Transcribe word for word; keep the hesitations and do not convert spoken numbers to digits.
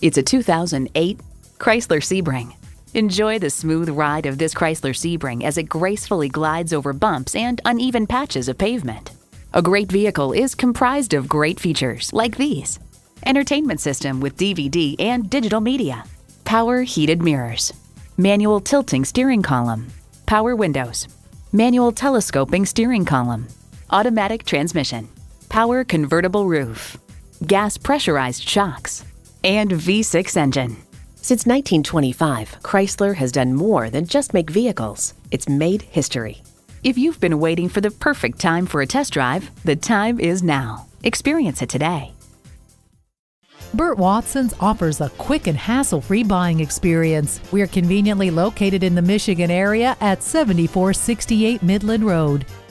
It's a two thousand eight Chrysler Sebring. Enjoy the smooth ride of this Chrysler Sebring as it gracefully glides over bumps and uneven patches of pavement. A great vehicle is comprised of great features like these: entertainment system with D V D and digital media, power heated mirrors, manual tilting steering column, power windows, manual telescoping steering column, automatic transmission, power convertible roof, gas pressurized shocks, and V six engine. Since nineteen twenty-five, Chrysler has done more than just make vehicles. It's made history. If you've been waiting for the perfect time for a test drive, the time is now. Experience it today. Burt Watson's offers a quick and hassle-free buying experience. We are conveniently located in the Michigan area at seventy-four sixty-eight Midland Road.